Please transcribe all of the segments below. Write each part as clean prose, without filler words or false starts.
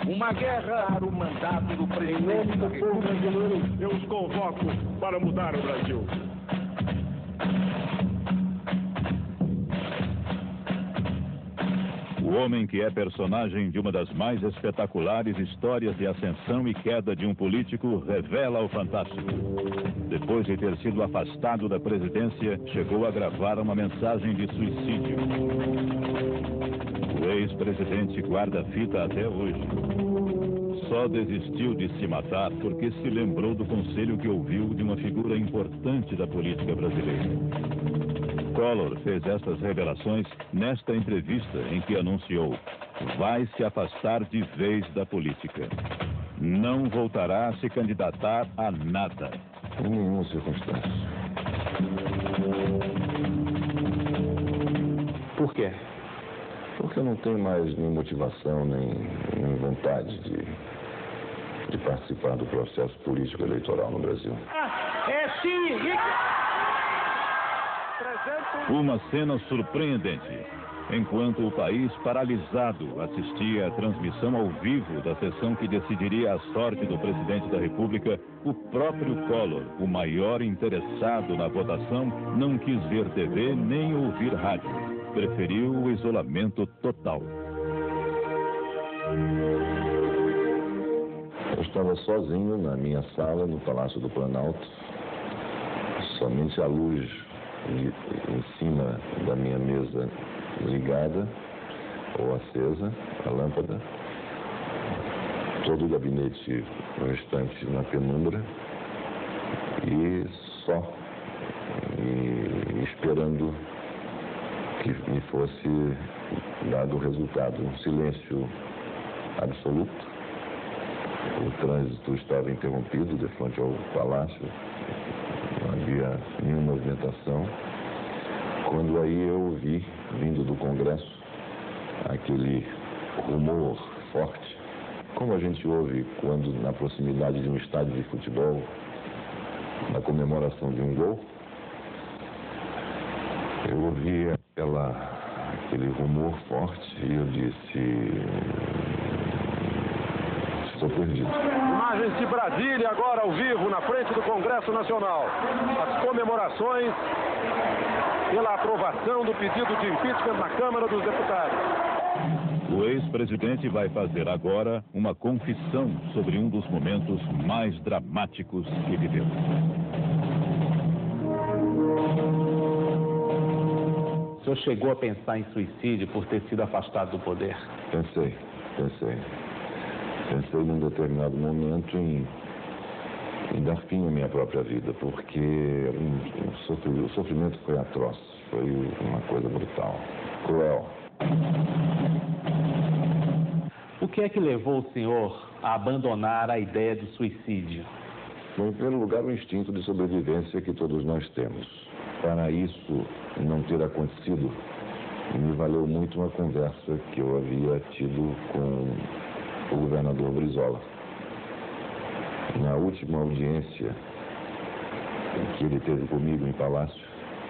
Uma guerra para o mandato do presidente da República. Eu os convoco para mudar o Brasil. O homem que é personagem de uma das mais espetaculares histórias de ascensão e queda de um político revela o fantástico. Depois de ter sido afastado da presidência, chegou a gravar uma mensagem de suicídio. O ex-presidente guarda a fita até hoje. Só desistiu de se matar porque se lembrou do conselho que ouviu de uma figura importante da política brasileira. Collor fez estas revelações nesta entrevista em que anunciou: vai se afastar de vez da política. Não voltará a se candidatar a nada. Em nenhuma circunstância. Por quê? Porque eu não tenho mais nem motivação, nem vontade de participar do processo político eleitoral no Brasil. É sim, Uma cena surpreendente. Enquanto o país paralisado assistia à transmissão ao vivo da sessão que decidiria a sorte do presidente da República, o próprio Collor, o maior interessado na votação, não quis ver TV nem ouvir rádio. Preferiu o isolamento total. Eu estava sozinho na minha sala no Palácio do Planalto, somente a luz em cima da minha mesa ligada ou acesa, a lâmpada, todo o gabinete restante na penumbra e só esperando que me fosse dado o resultado. Um silêncio absoluto. O trânsito estava interrompido de frente ao palácio, não havia nenhuma movimentação. Quando aí eu ouvi, vindo do Congresso, aquele rumor forte, como a gente ouve quando na proximidade de um estádio de futebol, na comemoração de um gol, eu ouvi aquele rumor forte e eu disse: estou perdido. Imagens de Brasília agora ao vivo na frente do Congresso Nacional. As comemorações pela aprovação do pedido de impeachment na Câmara dos Deputados. O ex-presidente vai fazer agora uma confissão sobre um dos momentos mais dramáticos que viveu. O senhor chegou a pensar em suicídio por ter sido afastado do poder? Pensei num determinado momento em dar fim à minha própria vida, porque o sofrimento foi atroz, foi uma coisa brutal, cruel. O que é que levou o senhor a abandonar a ideia do suicídio? Foi, em primeiro lugar, o instinto de sobrevivência que todos nós temos. Para isso não ter acontecido, me valeu muito uma conversa que eu havia tido com o governador Brizola. Na última audiência que ele teve comigo em Palácio,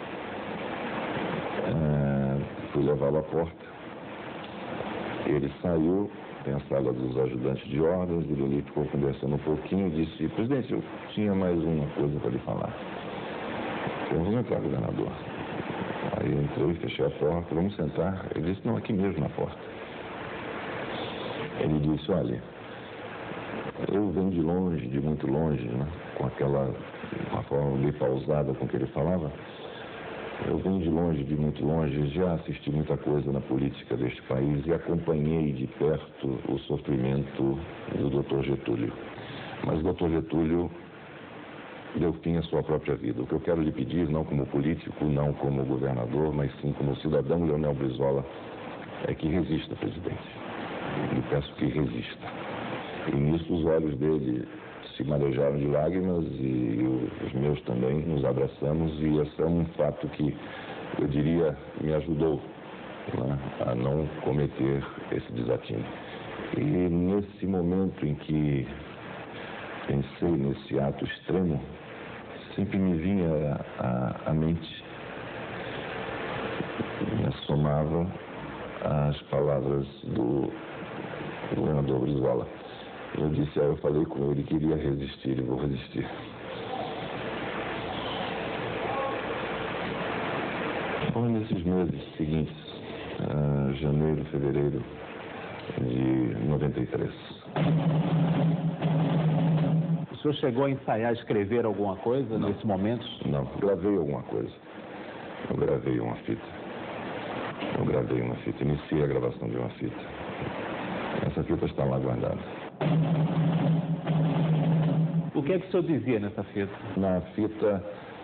fui levá-lo à porta. Ele saiu, tem a sala dos ajudantes de ordens, ele ficou conversando um pouquinho e disse: presidente, eu tinha mais uma coisa para lhe falar. Vamos entrar, governador. Aí eu entrei, fechei a porta, vamos sentar. Ele disse: não, aqui mesmo na porta. Ele disse: olha, eu venho de longe, de muito longe, né? Com uma forma bem pausada com que ele falava. Eu venho de longe, de muito longe, já assisti muita coisa na política deste país e acompanhei de perto o sofrimento do Dr. Getúlio. Mas o Dr. Getúlio deu fim à sua própria vida. O que eu quero lhe pedir, não como político, não como governador, mas sim como cidadão Leonel Brizola, é que resista, presidente. Lhe peço que resista. E nisso os olhos dele se marejaram de lágrimas e os meus também, nos abraçamos, e esse é um fato que, eu diria, me ajudou, né, a não cometer esse desatino. E nesse momento em que pensei nesse ato extremo, sempre me vinha à mente, me assomava as palavras do o governador Brizola. Eu falei com ele que iria resistir e vou resistir. Foi nesses meses seguintes, janeiro, fevereiro de 93. O senhor chegou a ensaiar, escrever alguma coisa nesses momentos? Não, gravei alguma coisa. Eu gravei uma fita. Iniciei a gravação de uma fita. Essa fita está lá guardada. O que é que o senhor dizia nessa fita? Na fita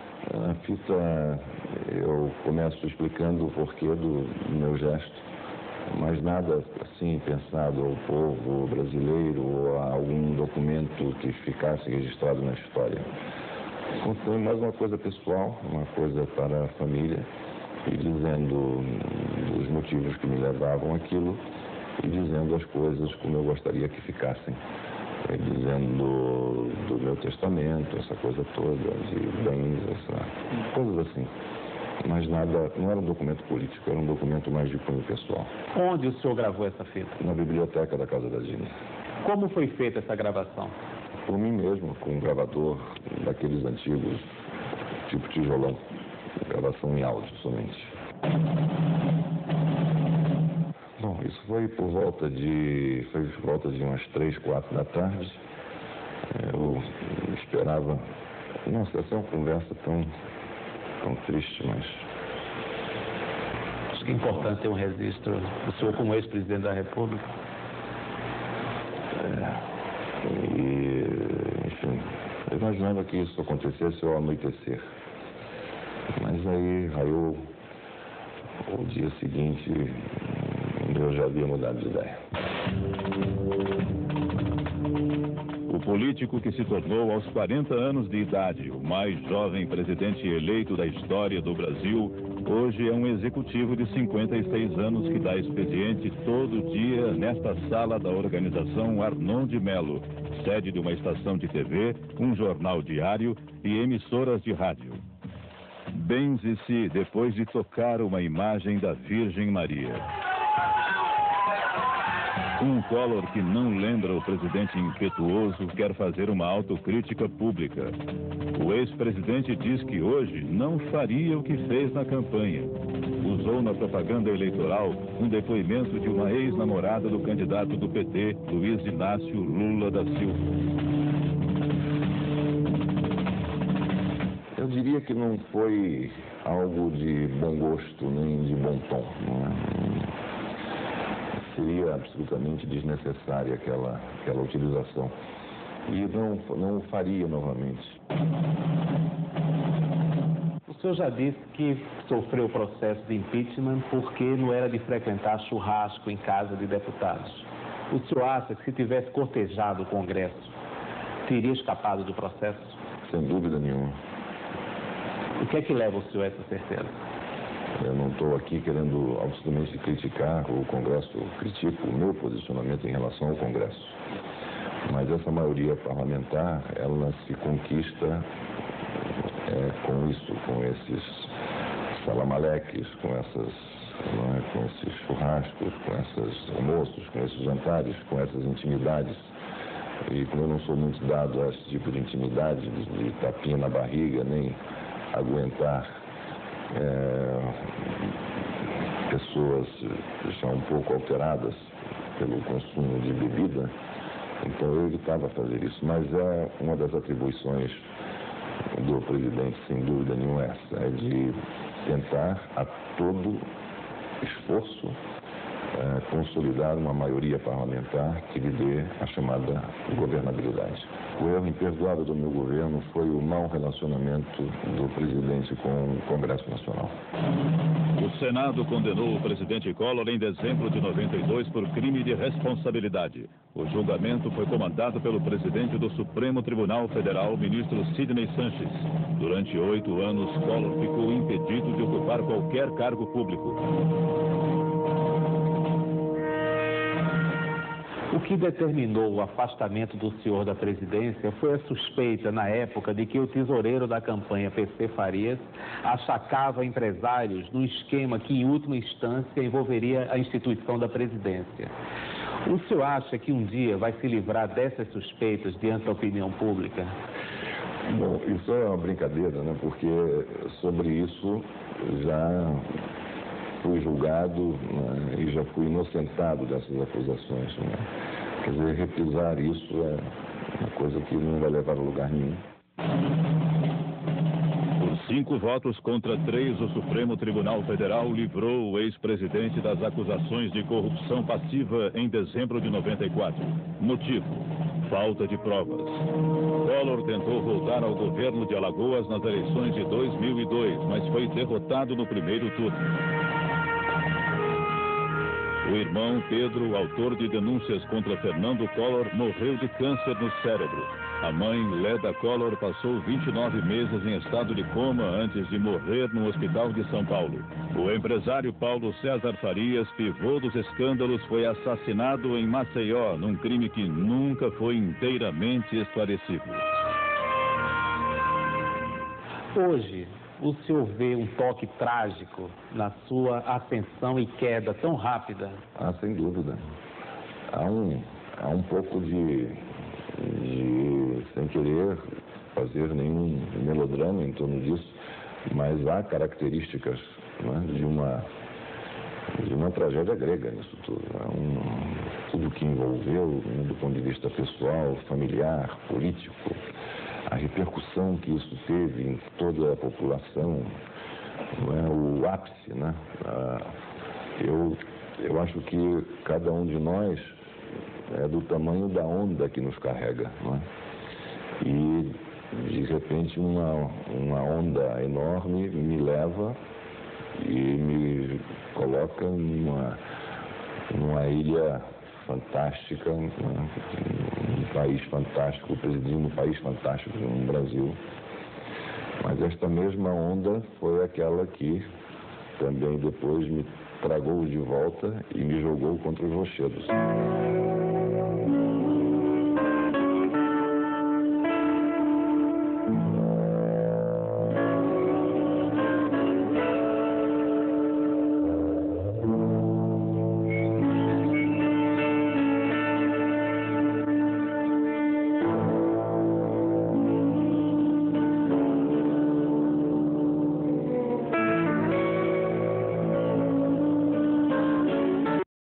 eu começo explicando o porquê do meu gesto, mas nada assim pensado ao povo brasileiro ou a algum documento que ficasse registrado na história. Contando mais uma coisa pessoal, uma coisa para a família, e dizendo os motivos que me levavam àquilo, e dizendo as coisas como eu gostaria que ficassem. Dizendo do meu testamento, essa coisa toda, de bens, coisas assim. Mas nada, não era um documento político, era um documento mais de cunho pessoal. Onde o senhor gravou essa fita? Na biblioteca da casa da Gina. Como foi feita essa gravação? Por mim mesmo, com um gravador daqueles antigos, tipo tijolão. Gravação em áudio somente. Bom, isso foi por volta de umas 3, 4 da tarde. Eu esperava... Nossa, essa é uma conversa tão triste, mas... Acho que é importante ter um registro do senhor como ex-presidente da República. Enfim, eu imaginava que isso acontecesse ao anoitecer. Mas aí raiou o dia seguinte, eu já havia mudado de ideia. O político que se tornou aos 40 anos de idade o mais jovem presidente eleito da história do Brasil, hoje é um executivo de 56 anos que dá expediente todo dia nesta sala da organização Arnon de Melo, sede de uma estação de TV, um jornal diário e emissoras de rádio. Benze-se depois de tocar uma imagem da Virgem Maria. Um Collor que não lembra o presidente impetuoso quer fazer uma autocrítica pública. O ex-presidente diz que hoje não faria o que fez na campanha. Usou na propaganda eleitoral um depoimento de uma ex-namorada do candidato do PT, Luiz Inácio Lula da Silva. Eu diria que não foi algo de bom gosto nem de bom tom. Seria absolutamente desnecessária aquela utilização. E não o faria novamente. O senhor já disse que sofreu o processo de impeachment porque não era de frequentar churrasco em casa de deputados. O senhor acha que se tivesse cortejado o Congresso, teria escapado do processo? Sem dúvida nenhuma. O que é que leva o senhor a essa certeza? Eu não estou aqui querendo absolutamente criticar o Congresso, eu critico o meu posicionamento em relação ao Congresso. Mas essa maioria parlamentar, ela se conquista com isso, com esses salamaleques, com esses churrascos, com esses almoços, com esses jantares, com essas intimidades. E como eu não sou muito dado a esse tipo de intimidade, de tapinha na barriga, nem aguentar pessoas já um pouco alteradas pelo consumo de bebida, então eu evitava fazer isso. Mas é uma das atribuições do presidente, sem dúvida nenhuma, essa, é de tentar a todo esforço consolidar uma maioria parlamentar que lhe dê a chamada governabilidade. O erro imperdoável do meu governo foi o mau relacionamento do presidente com o Congresso Nacional. O Senado condenou o presidente Collor em dezembro de 92 por crime de responsabilidade. O julgamento foi comandado pelo presidente do Supremo Tribunal Federal, ministro Sidney Sanches. Durante 8 anos, Collor ficou impedido de ocupar qualquer cargo público. O que determinou o afastamento do senhor da presidência foi a suspeita, na época, de que o tesoureiro da campanha, PC Farias, achacava empresários num esquema que, em última instância, envolveria a instituição da presidência. O senhor acha que um dia vai se livrar dessas suspeitas diante da opinião pública? Bom, isso é uma brincadeira, né? Porque sobre isso já fui julgado, né? E já fui inocentado dessas acusações, né? Quer dizer, reprisar isso é uma coisa que não vai levar a lugar nenhum. Por 5 votos contra 3, o Supremo Tribunal Federal livrou o ex-presidente das acusações de corrupção passiva em dezembro de 94. Motivo: falta de provas. Collor tentou voltar ao governo de Alagoas nas eleições de 2002, mas foi derrotado no primeiro turno. O irmão Pedro, autor de denúncias contra Fernando Collor, morreu de câncer no cérebro. A mãe, Leda Collor, passou 29 meses em estado de coma antes de morrer no hospital de São Paulo. O empresário Paulo César Farias, pivô dos escândalos, foi assassinado em Maceió, num crime que nunca foi inteiramente esclarecido. Hoje, o senhor vê um toque trágico na sua ascensão e queda tão rápida? Ah, sem dúvida. Há um pouco de sem querer fazer nenhum melodrama em torno disso, mas há características, né, de uma tragédia grega nisso tudo. Tudo que envolveu, né, do ponto de vista pessoal, familiar, político, a repercussão que isso teve em toda a população, né, o ápice, né? Eu acho que cada um de nós é do tamanho da onda que nos carrega, né? E de repente uma onda enorme me leva e me coloca numa ilha fantástica, né? Um país fantástico, presidindo um país fantástico no Brasil. Mas esta mesma onda foi aquela que também depois me tragou de volta e me jogou contra os rochedos.